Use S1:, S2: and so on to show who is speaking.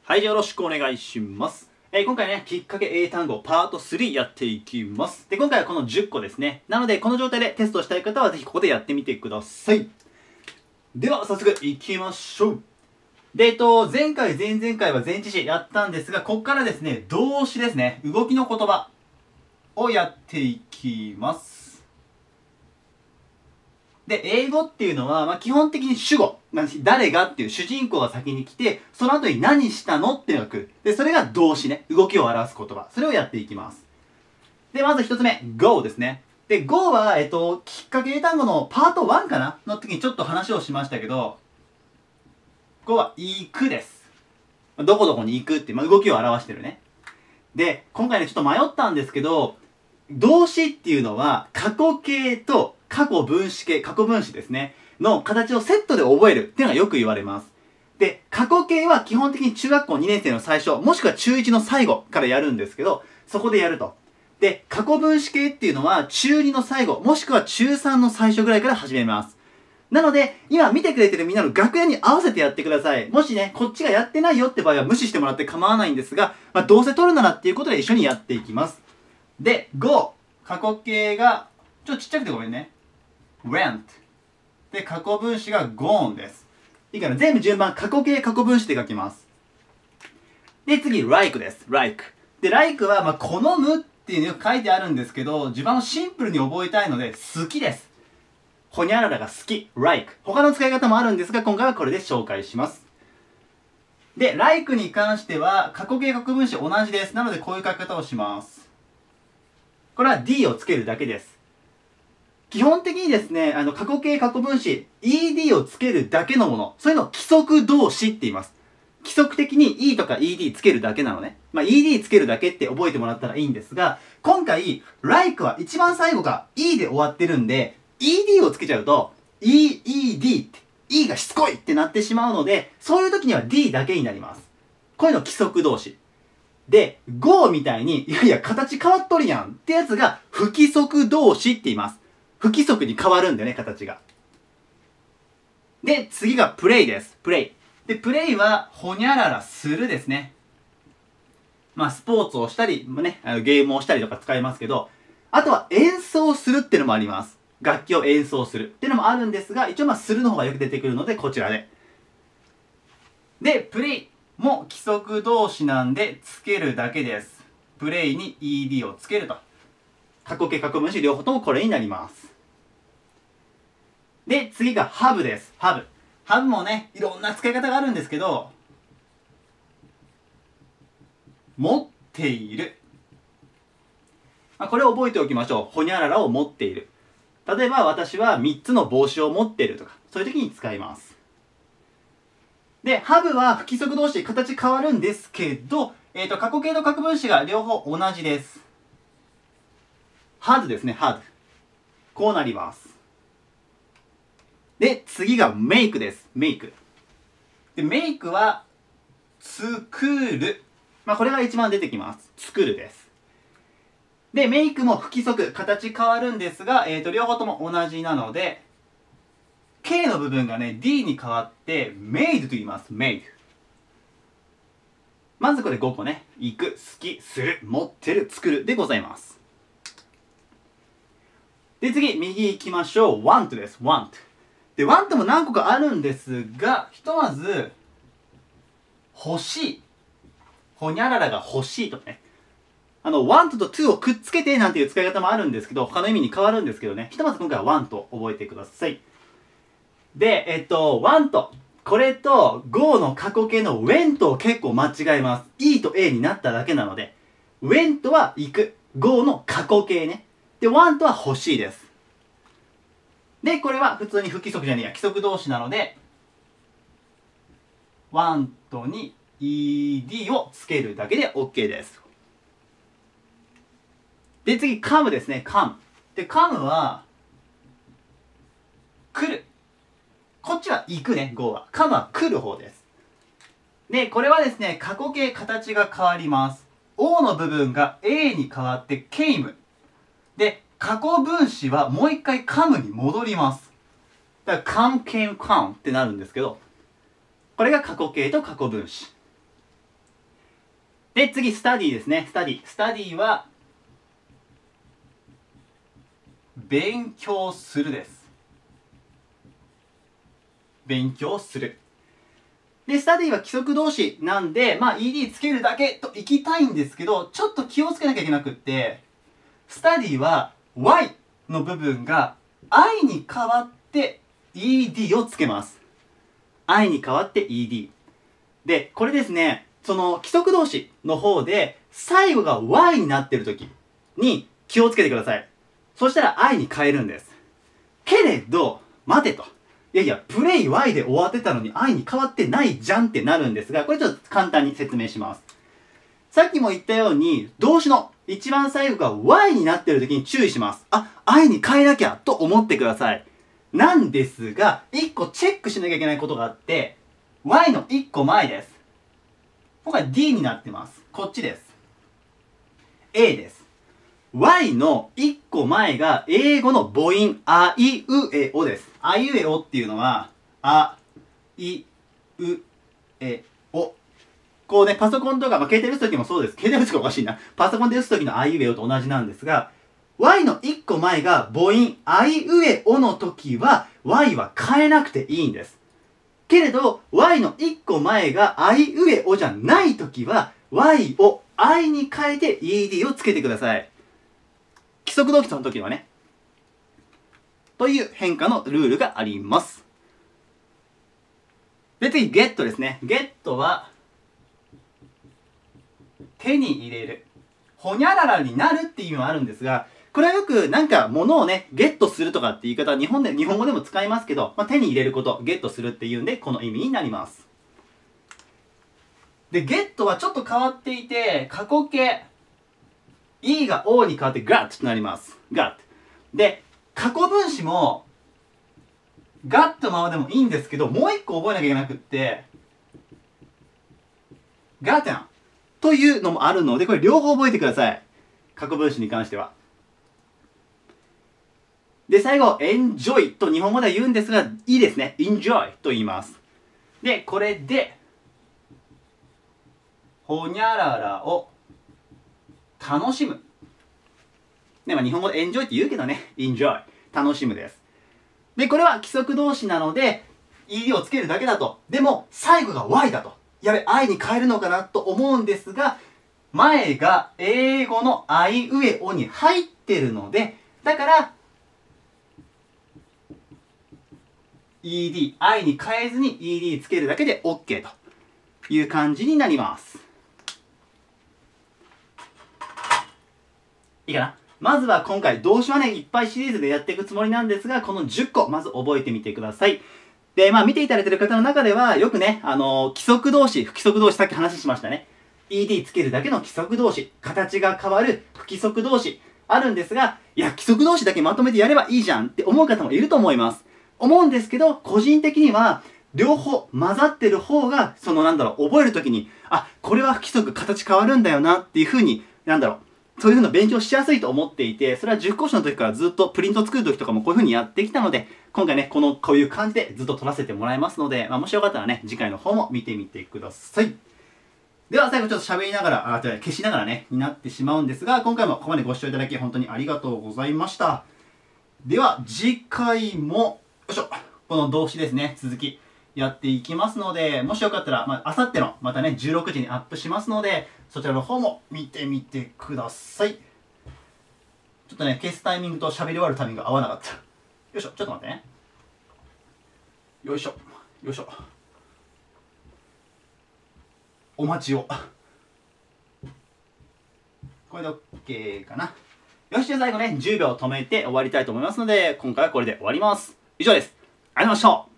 S1: はい、よろしくお願いします。今回ね、きっかけ英単語パート3やっていきます。で、今回はこの10個ですね。なので、この状態でテストしたい方はぜひここでやってみてください。では、早速いきましょう。で、前回、前々回は前置詞やったんですが、ここからですね、動詞ですね。動きの言葉をやっていきます。で、英語っていうのは、基本的に主語。誰がっていう主人公が先に来て、その後に何したのっていうのが来る。で、それが動詞ね。動きを表す言葉。それをやっていきます。で、まず一つ目、go ですね。で、go は、きっかけ英単語のパート1かなの時にちょっと話をしましたけど、go は行くです。どこどこに行くって、動きを表してるね。で、今回ね、ちょっと迷ったんですけど、動詞っていうのは、過去形と過去分詞形、過去分詞ですね。の形をセットで覚えるっていうのがよく言われます。で、過去形は基本的に中学校2年生の最初、もしくは中1の最後からやるんですけど、そこでやると。で、過去分詞形っていうのは中2の最後、もしくは中3の最初ぐらいから始めます。なので、今見てくれてるみんなの楽屋に合わせてやってください。もしね、こっちがやってないよって場合は無視してもらって構わないんですが、どうせ取るならっていうことで一緒にやっていきます。で、go。過去形が、ちょっとちっちゃくてごめんね。went。で、過去分詞が gone です。いいかな、全部順番、過去形、過去分詞で書きます。で、次、like です。like。で、like は、好むっていうのよく書いてあるんですけど、自分はシンプルに覚えたいので、好きです。ほにゃららが好き。like。他の使い方もあるんですが、今回はこれで紹介します。で、like に関しては、過去形、過去分詞同じです。なので、こういう書き方をします。これは D をつけるだけです。基本的にですね、過去形過去分詞、ED をつけるだけのもの、そういうのを規則動詞って言います。規則的に E とか ED つけるだけなのね。ED つけるだけって覚えてもらったらいいんですが、今回、like は一番最後が E で終わってるんで、ED をつけちゃうと、EED って、E がしつこいってなってしまうので、そういう時には D だけになります。こういうの規則動詞。で、go みたいに、いやいや、形変わっとるやんってやつが不規則動詞って言います。不規則に変わるんだよね、形が。で、次が play です。play。で、play は、ほにゃららするですね。スポーツをしたり、ゲームをしたりとか使いますけど、あとは演奏するっていうのもあります。楽器を演奏するっていうのもあるんですが、一応するの方がよく出てくるので、こちらで。で、play。も規則動詞なんでつけるだけです。プレイに ED をつけると。過去形過去分詞両方ともこれになります。で、次が have です。have。have もね、いろんな使い方があるんですけど、持っている。これを覚えておきましょう。ほにゃららを持っている。例えば私は3つの帽子を持っているとか、そういう時に使います。で、have は不規則動詞、形変わるんですけど、過去形と過去分詞が両方同じです。had ですね、had。こうなります。で、次が make です。make。で、make は、作る。これが一番出てきます。作るです。で、make も不規則、形変わるんですが、両方とも同じなので、K の部分がね、D に変わって、made と言います。made。まずこれ5個ね。行く、好き、する、持ってる、作るでございます。で、次、右行きましょう。want です。want。で、want も何個かあるんですが、ひとまず、欲しい。ほにゃららが欲しいとかね。want と to をくっつけてなんていう使い方もあるんですけど、他の意味に変わるんですけどね。ひとまず今回は want を覚えてください。で、want。これと go の過去形の went を結構間違えます。E と A になっただけなので。went は行く。go の過去形ね。で、want は欲しいです。で、これは普通に不規則じゃねえや。規則動詞なので、want に ed をつけるだけで OK です。で、次、come ですね。come。で、come は、来る。こっちは行くね、go は。come は来る方です。で、これはですね、過去形形が変わります。O の部分が A に変わって came。で、過去分詞はもう一回 come に戻ります。だから come, came, come ってなるんですけど、これが過去形と過去分詞。 で、次、スタディですね。スタディは、勉強するです。勉強する。で、スタディは規則動詞なんで、まあ ED つけるだけといきたいんですけど、ちょっと気をつけなきゃいけなくって、スタディは Y の部分が I に変わって ED をつけます。I に変わって ED。で、これですね、その規則動詞の方で、最後が Y になってる時に気をつけてください。そしたら I に変えるんです。けれど、待てと。いやいや、プレイ Y で終わってたのに I に変わってないじゃんってなるんですが、これちょっと簡単に説明します。さっきも言ったように、動詞の一番最後が Y になってる時に注意します。あ、I に変えなきゃと思ってください。なんですが、一個チェックしなきゃいけないことがあって、Y の一個前です。今回 D になってます。こっちです。A です。Y の一個前が英語の母音、あいうえおです。あいうえおっていうのは、あ、いうえお。こうね、パソコンとか、携帯で打つときもそうです。携帯で打つときおかしいな。パソコンで打つときのあいうえおと同じなんですが、Y の一個前が母音、あいうえおのときは、Y は変えなくていいんです。けれど、Y の一個前があいうえおじゃないときは、Y を I に変えて ED をつけてください。規則動詞の時はね。という変化のルールがあります。で、次、get ですね。get は、手に入れる。ほにゃららになるっていう意味もあるんですが、これはよくなんか物をね、ゲットするとかって言い方は日本語でも使いますけど、手に入れること、ゲットするっていうんで、この意味になります。で、get はちょっと変わっていて、過去形。E が O に変わって got となります。got。で、過去分詞も got のままでもいいんですけど、もう一個覚えなきゃいけなくって、gotten というのもあるので、これ両方覚えてください。過去分詞に関しては。で、最後、enjoy と日本語では言うんですが、いいですね。enjoy と言います。で、これで、ほにゃららを楽しむ。ね、日本語で enjoy って言うけどね、enjoy。楽しむです。で、これは規則動詞なので、ed をつけるだけだと。でも、最後が y だと。やべ、I に変えるのかなと思うんですが、前が英語のあいうえおに入ってるので、だから、I に変えずに ED つけるだけで OK という感じになります。いいかな？まずは今回、動詞はね、いっぱいシリーズでやっていくつもりなんですが、この10個、まず覚えてみてください。で、見ていただいている方の中では、よくね、規則動詞、不規則動詞、さっき話しましたね。ED つけるだけの規則動詞、形が変わる不規則動詞、あるんですが、いや、規則動詞だけまとめてやればいいじゃんって思う方もいると思います。思うんですけど、個人的には、両方混ざってる方が、覚えるときに、あ、これは不規則、形変わるんだよなっていうふうに、そういうふうな勉強しやすいと思っていて、それは塾講師の時からずっとプリント作る時とかもこういうふうにやってきたので、今回ね、こういう感じでずっと撮らせてもらいますので、もしよかったらね、次回の方も見てみてください。では最後ちょっと喋りながら、消しながらね、になってしまうんですが、今回もここまでご視聴いただき本当にありがとうございました。では次回も、よいしょ、この動詞ですね、続きやっていきますので、もしよかったら、あさってのまたね、16時にアップしますので、そちらの方も見てみてください。ちょっとね、消すタイミングと喋り終わるタイミングが合わなかった。よいしょ、ちょっと待ってね。よいしょ、よいしょ。お待ちを。これで OK かな。よし、じゃあ最後ね、10秒止めて終わりたいと思いますので、今回はこれで終わります。以上です。ありがとうございました。